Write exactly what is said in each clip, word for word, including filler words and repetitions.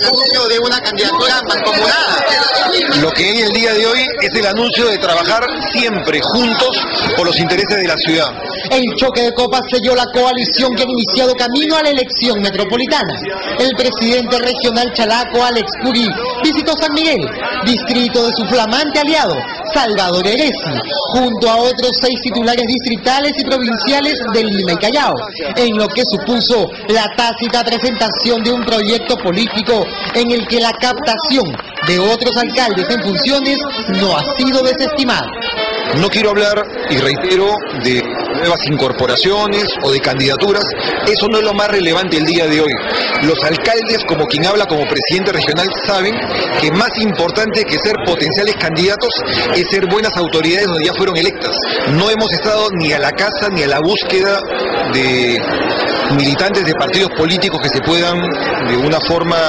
anuncio de una candidatura mancomunada. Lo que hay el día de hoy es el anuncio de trabajar siempre juntos por los intereses de la ciudad. El choque de copas selló la coalición que ha iniciado camino a la elección metropolitana. El presidente regional chalaco, Alex Curi, visitó San Miguel, distrito de su flamante aliado, Salvador Heresi, junto a otros seis titulares distritales y provinciales de Lima y Callao, en lo que supuso la tácita presentación de un proyecto político en el que la captación de otros alcaldes en funciones no ha sido desestimada. No quiero hablar, y reitero, de nuevas incorporaciones o de candidaturas. Eso no es lo más relevante el día de hoy. Los alcaldes, como quien habla como presidente regional, saben que más importante que ser potenciales candidatos es ser buenas autoridades donde ya fueron electas. No hemos estado ni a la caza ni a la búsqueda de militantes de partidos políticos que se puedan de una forma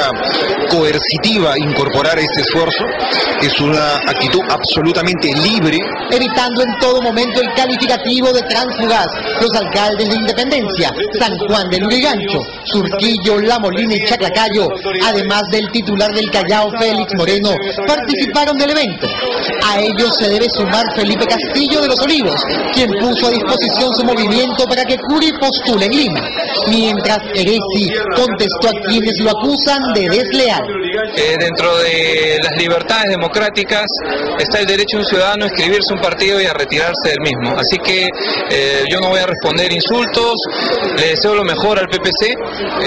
coercitiva incorporar a este esfuerzo. Es una actitud absolutamente libre, evitando en todo momento el calificativo de transfugaz. Los alcaldes de Independencia, San Juan del Lurigancho, Surquillo, La Molina y Chaclacayo, además del titular del Callao, Félix Moreno, participaron del evento. A ellos se debe sumar Felipe Castillo de los Olivos, quien puso a disposición su movimiento para que Curi postule en Lima, mientras Heresi contestó a quienes lo acusan de desleal. Eh, dentro de las libertades democráticas está el derecho de un ciudadano a inscribirse un partido y a retirarse del mismo. Así que eh, yo no voy a responder insultos, le deseo lo mejor al P P C,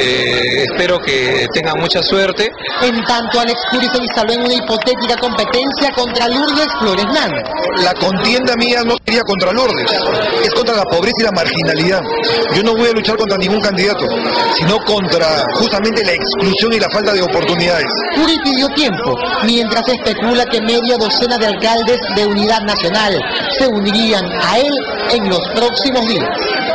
eh, espero que tengan mucha suerte. En tanto, Alex Curi se instaló en una hipotética competencia contra Lourdes Flores Nano. La contienda mía no sería contra Lourdes, es contra la pobreza y la marginalidad. Yo no voy a luchar contra ningún candidato, sino contra justamente la exclusión y la falta de oportunidades. Curi pidió tiempo, mientras se especula que media docena de alcaldes de Unidad Nacional se unirían a él en los próximos días.